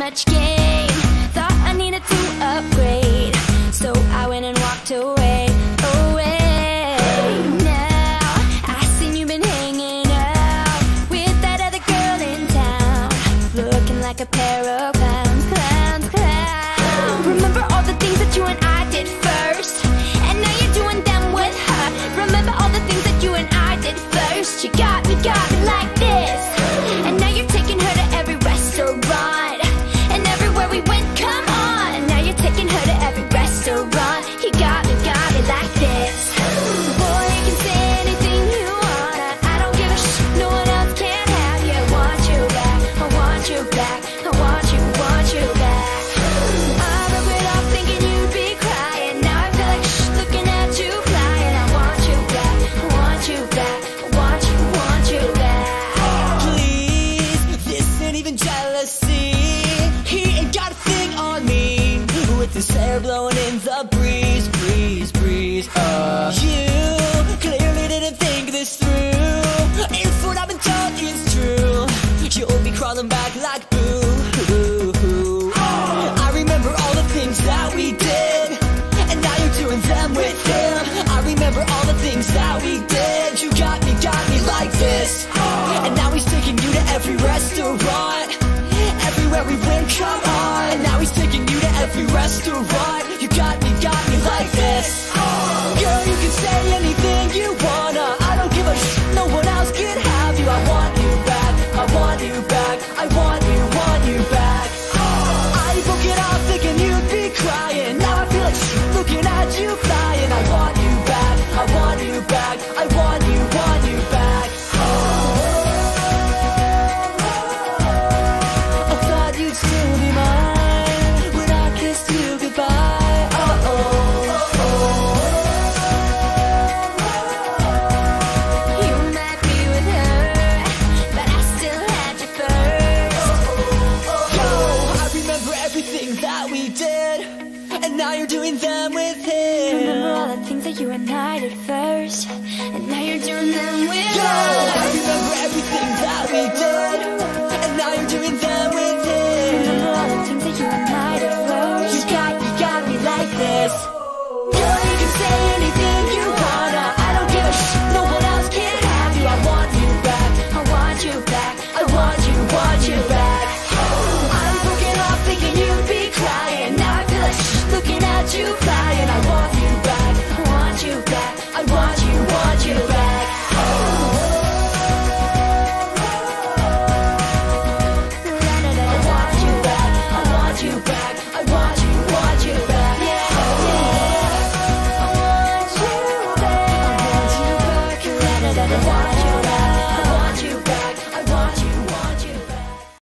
much gain. Thought I needed to upgrade, so I went and walked away, away. Now I seen you been hanging out with that other girl in town, looking like a pair of clowns, clowns, clowns. Remember all the things that you and I did first, and now you're doing them with her. Remember all the things that you and I did first. You got me like this, and now you're taking her to every restaurant, and everywhere we went, come on. Now you're taking her to every restaurant. You got me like this. Boy, you can say anything you wanna, I don't give a shit, no one else can have you. I want you back, I want you back, I want you back. I broke it off thinking you'd be crying, now I feel like looking at you flying. I want you back, I want you back, I want you back. Please, this ain't even jealousy. He ain't got a thing on me, with his hair blowing in the breeze, breeze, breeze. You clearly didn't think this through. If what I've been told is true, you'll be crawling back like boo, boo, boo. I remember all the things that we did, and now you're doing them with him. I remember all the things that we did. You got me like this, and now he's taking you to every restaurant, everywhere we went, come on. And now he's taking you to every restaurant. You got me like this. Girl, you can say anything you wanna, I don't give a shit, no one else can have you. I want you back, I want you back, I want you back. I broke it off thinking you'd be crying, now I feel like shit looking at you flying. I want you back, I want you back, I want you back. I thought you'd still be mine when I kissed you goodbye. You met me with her, but I still had you first. I remember everything that we did, and now you're doing them with him. Remember all the things that you and I did first, and now you're doing them with Yo, her. I remember everything that we did, and now you're doing them with him. Remember all the things that you and I did first. You got me like this. Girl, you can say anything you wanna, I don't give a shit, no one else can have you. I want you back, I want you back, I want you back. I'm broken off thinking you'd be crying, now I feel like looking at you flying. I want you back, I want you back, I want you back. I want you back, I want you back, I want you back. Yeah, yeah. I want you back, I want you back.